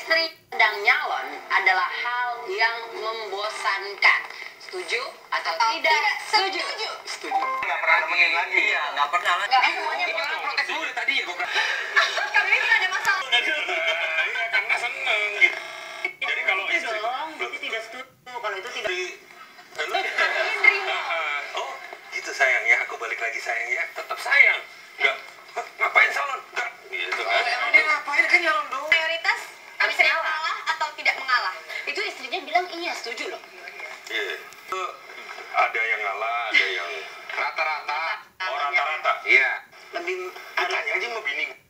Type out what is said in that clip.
istri sedang nyalon adalah hal yang membosankan. Setuju atau tidak setuju? Setuju. Nggak pernah nemenin lagi. Iya, nggak pernah lagi. Nggak semuanya Ini orang protes dulu dari tadi ya, gue Kami ini nggak ada masalah. Iya, karena seneng gitu. Jadi kalau Itu istri dong, berarti tidak setuju. Kalau itu tidak. Oh, gitu sayang ya. Aku balik lagi sayang ya. Tetap sayang. Nggak, ngapain salon? Nggak, gitu kan. Emang dia ngapain kan nyalon dong? Mayoritas Harus bisa ngalah. mengalah atau tidak mengalah. Itu istrinya bilang iya setuju loh. Iya. Ada yang ngalah, ada yang Rata-rata. oh, rata-rata. Iya. Lebih Tanya aja sama bini.